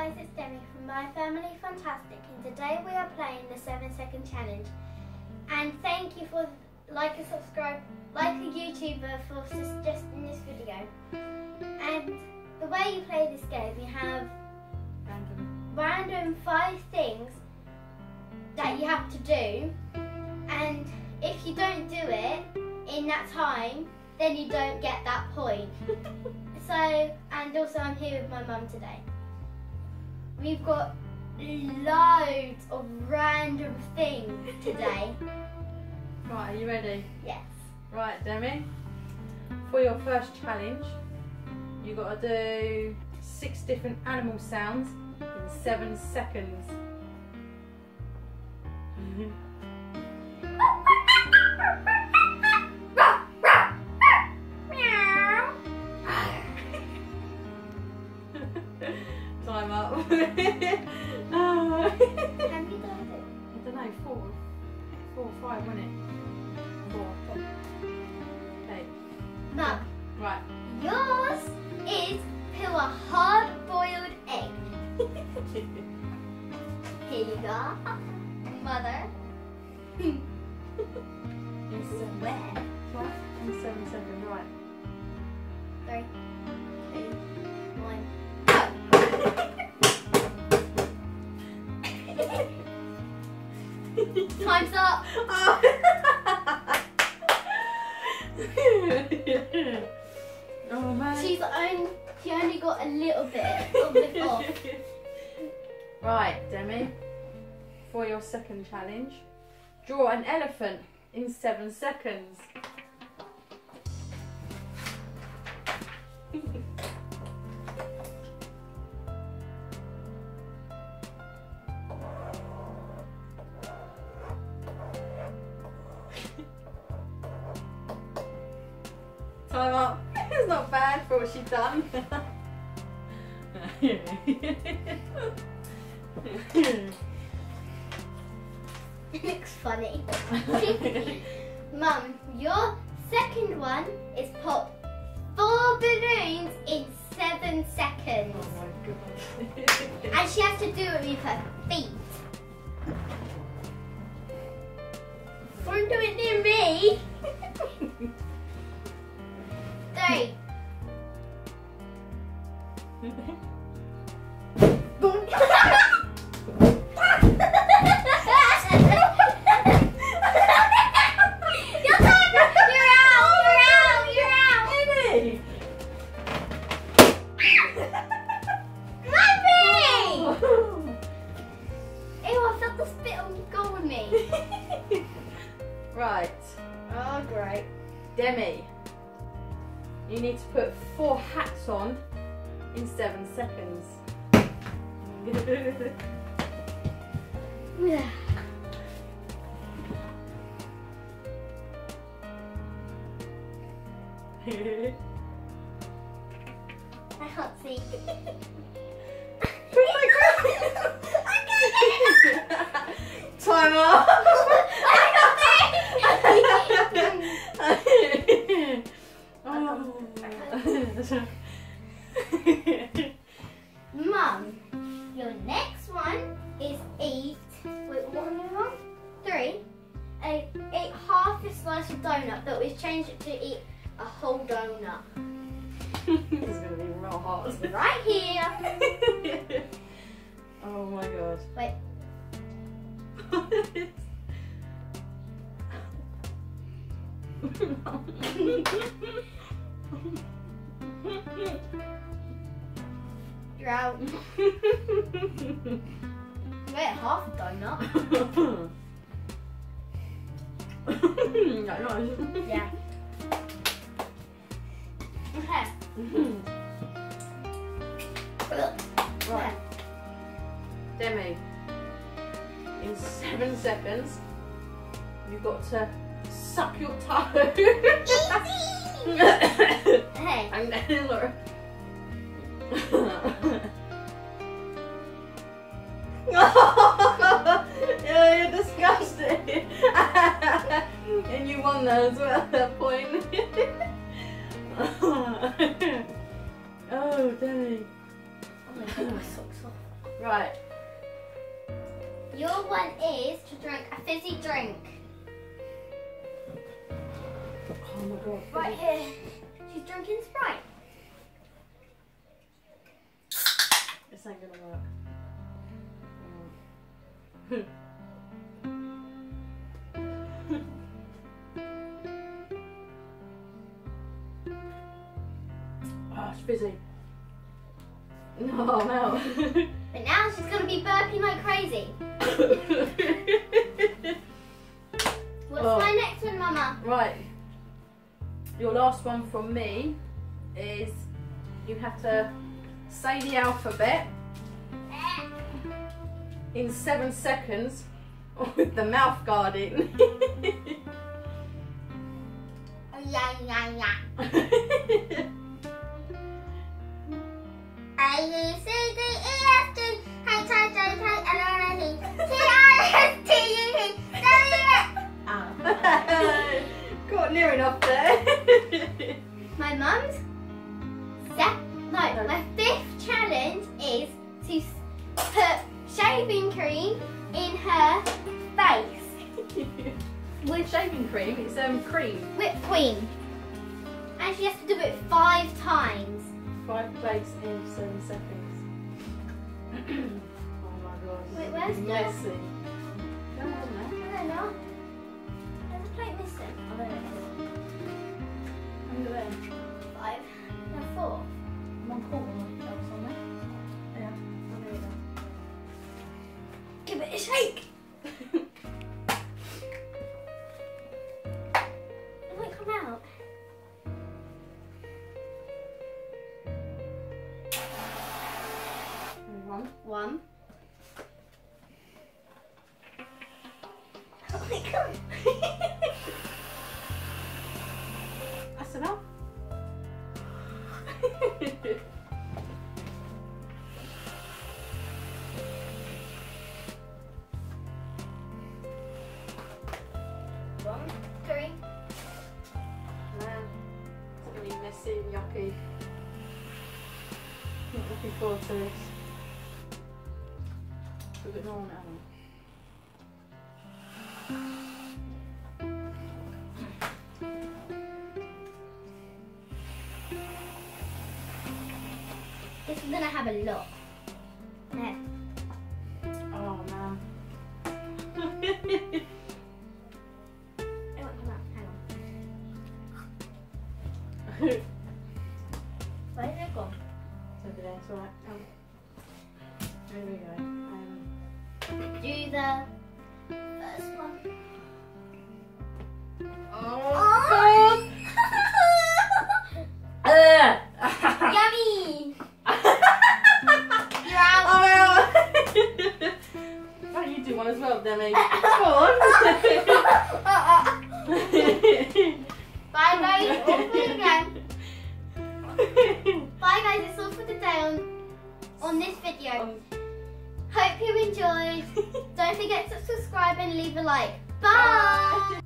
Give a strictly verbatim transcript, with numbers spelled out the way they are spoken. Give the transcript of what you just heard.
guys, it's Demi from My Family Fantastic, and today we are playing the seven second challenge. And thank you for like and subscribe, like a YouTuber for suggesting this video. And the way you play this game, you have Random. random five things that you have to do, and if you don't do it in that time, then you don't get that point. So, and also I'm here with my mum today. We've got loads of random things today. Right, are you ready? Yes. Right, Demi. For your first challenge, you got to do six different animal sounds in seven seconds. Time up. Oh. Can you do it? I don't know, four, four or five, wasn't it? Four. Okay. Mum, Right. yours is peel a hard-boiled egg. Here you go, Mother. In seven. Where? What? In seven seconds. Right. Three, two, one, go. Time's up. Oh. Oh man. She's only, she only got a little bit of it off. Right, Demi. For your second challenge, draw an elephant in seven seconds. Time up. It's not bad for what she's done. It looks funny. Mum, your second one is pop four balloons in seven seconds. Oh my god. And she has to do it with her feet. Don't do it near me. Three. Boom. Your time. You're out. You're out. You're out. Really? Mummy! Ew, I felt the spit on go with me. Right, Oh, great. Demi. You need to put four hats on in seven seconds. I can't see. Time up. Mum, your next one is eat. Wait, what am I wrong? Three. A, eat half a slice of donut, but we've changed it to eat a whole donut. It's gonna be real hot. Right here. Oh my god. Wait. You're out. Wait, half a donut. Yeah, nice. Yeah. Okay. Right. Demi, in seven seconds, you've got to suck your toe. Hey. I'm gonna look. Yeah, you're disgusting. And you won that as well at that point. Oh, Demi. Oh my god, my socks off. Right. Your one is to drink a fizzy drink. Oh my god. Right here. She's drinking Sprite. This ain't gonna work. Mm. Oh, it's fizzy. No, no. But now she's going to be burping like crazy. What's Oh. my next one, Mama? Right. Your last one from me is you have to say the alphabet in seven seconds with the mouth guard in. Yeah, yeah, yeah. A, B, C, D, E, F, G, H, I, J, K, L, M, N, O, P, Q, R, S, T, U, V, W, X. Got near enough there. My mum's sec- no, my fifth challenge is to s- put shaving cream in her face With shaving cream, it's um cream. whipped cream, and she has to do it five times. Five plates in seven seconds. Oh my god. Wait, where's the- messy? Come on now. I don't know. There's a plate missing. Oh, there it is. Under there. Five. No, four. One quarter of shelf somewhere. Yeah. Oh, there you go. Give it a shake. It won't come out. One. One. Oh my god. That's enough. One, three. Man, it's gonna be messy and yucky. Not looking forward to this. A bit more now. This is gonna have a lot. There. Oh man. It won't come out. Hang on. Where did it go? It's over there, it's alright. Um, there we go. Um, Do the first one. oh, Oh! Yummy! You're out. I'm out! Why don't you do one as well, Demi? Come on! Bye guys, all for the day. Bye guys, it's all for the day on, on this video. Um, Hope you enjoyed. Don't forget to subscribe and leave a like. Bye!